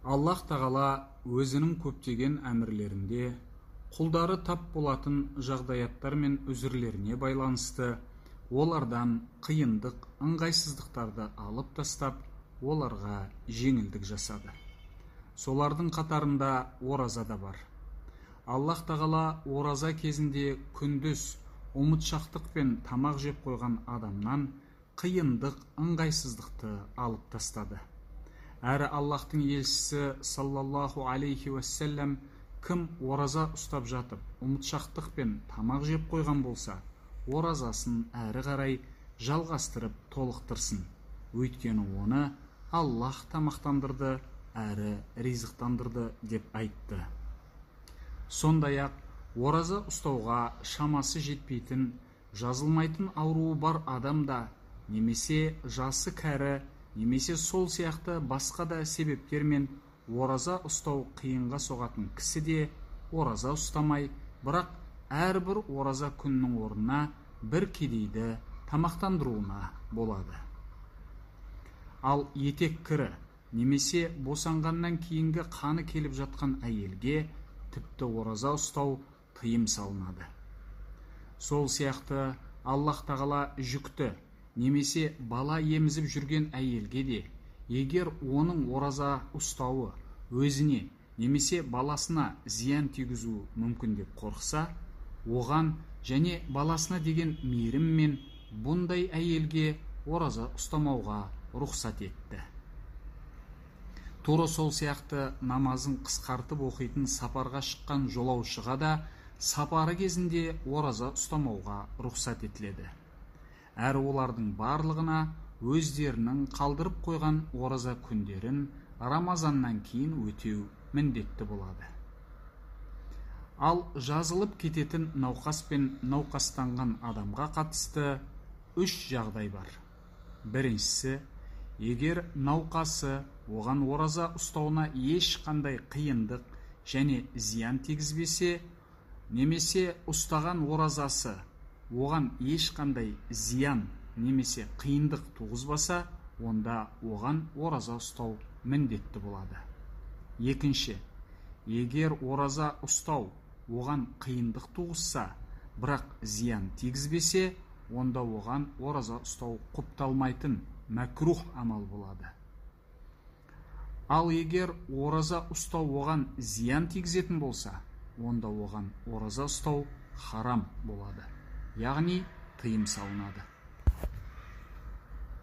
Аллах тағала өзінің көптеген әмірлерінде құлдары тап болатын жағдаяттар мен үзірлеріне байланысты олардан қиындық, ыңғайсыздықтарды алып тастап, оларға жеңілдік жасады. Солардың қатарында ораза да бар. Аллах тағала ораза кезінде күндіз ұмытшақтық пен тамақ жеп қойған адамнан қиындық, ыңғайсыздықты алып тастады. Әрі Аллахтың елшісі саллаллаху алейхи уассалам кім ораза ұстап жатып, ұмытшақтық пен тамақ жеп қойған болса, оразасын әрі қарай жалғастырып толықтырсын. Өйткені оны Аллах тамақтандырды, әрі ризықтандырды деп айтты. Сондай-ақ, ораза ұстауға шамасы жетпейтін, жазылмайтын ауруы бар адам да, немесе жасы кәрі, немесе сол сияқты басқа да себептермен ораза ұстау қиынға соғатын кісі де ораза ұстамай, бірақ әрбір ораза күннің орнына бір кедейді тамақтандыруына болады. Ал етек кірі, немесе босанғаннан кейінгі қаны келіп жатқан әйелге тіпті ораза ұстау тыйым салынады. Сол сияқты Аллах тағала жүкті, немесе бала емізіп жүрген әйелге де, егер оның ораза ұстауы өзіне немесе баласына зиян тигізуі мүмкін деп қорықса, оған және баласына деген мейіріммен бұндай әйелге ораза ұстамауға рұқсат етті. Тура сол сияқты намазын қысқартып оқитын сапарға шыққан жолаушыға да сапары кезінде ораза ұстамауға рұқсат етіледі. Әрі олардың барлығына өздерінің қалдырып қойған ораза күндерін Рамазаннан кейін өтеу міндетті болады. Ал жазылып кететін науқас пен науқастанған адамға қатысты 3 жағдай бар. Біріншісі, егер науқасы оған ораза ұстауына ешқандай қиындық және зиян тигізбесе, немесе ұстаған оразасы оған ешқандай зиян немесе қиындық туғызбаса, онда оған ораза ұстау міндетті болады. Екінші, егер ораза ұстау оған қиындық туғызса, бірақ зиян тигізбесе, онда оған ораза ұстау құпталмайтын мәкрух амал болады. Ал егер ораза ұстау оған зиян тигізетін болса, онда оған ораза ұстау харам болады, яғни тыйым салынады.